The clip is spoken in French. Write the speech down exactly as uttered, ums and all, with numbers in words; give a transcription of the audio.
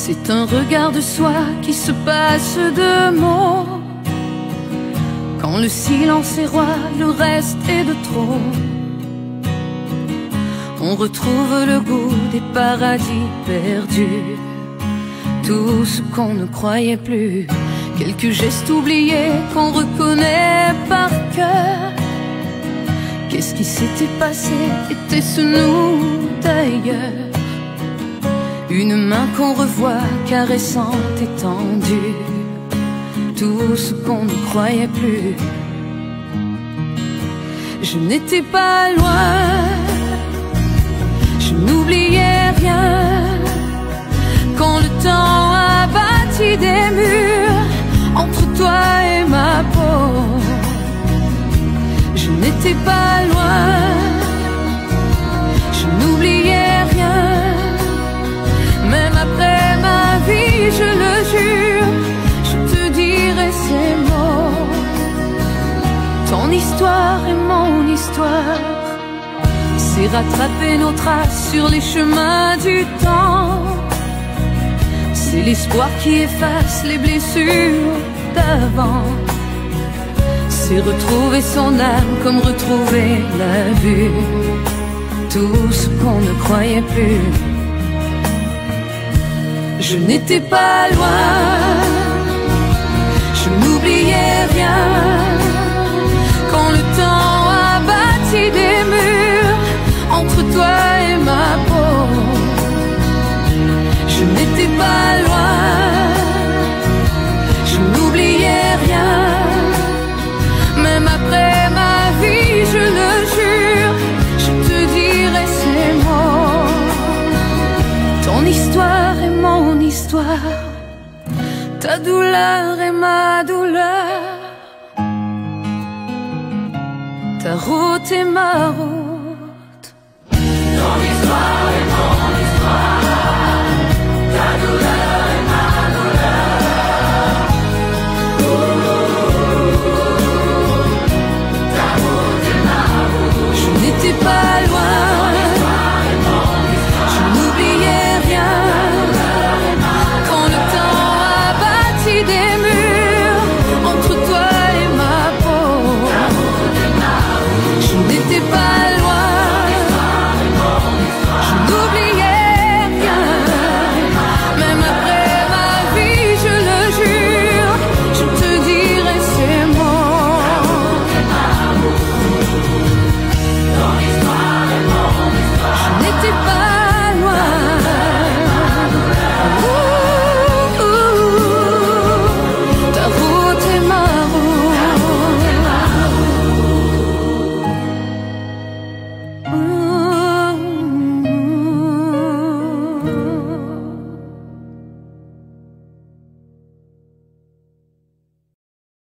C'est un regard de soi qui se passe de mots. Quand le silence est roi, le reste est de trop. On retrouve le goût des paradis perdus, tout ce qu'on ne croyait plus, quelques gestes oubliés qu'on reconnaît par cœur. Qu'est-ce qui s'était passé? Était-ce nous d'ailleurs? Une main qu'on revoit caressante et tendue, tout ce qu'on ne croyait plus. Je n'étais pas loin, je n'oubliais rien. Quand le temps a bâti des murs entre toi et ma peau, je n'étais pas loin, je n'oubliais rien. Même après ma vie, je le jure, je te dirai ces mots. Ton histoire est mon histoire. C'est rattraper nos traces sur les chemins du temps. C'est l'espoir qui efface les blessures d'avant. C'est retrouver son âme comme retrouver la vue, tout ce qu'on ne croyait plus. Je n'étais pas loin, je n'oubliais rien. Quand le temps a bâti des murs entre toi et ma peau, je n'étais pas loin, je n'oubliais rien. Même après ma vie, je le jure, je te dirai ces mots. Ton histoire est mon histoire, ta douleur est ma douleur, ta route est ma route. Ton histoire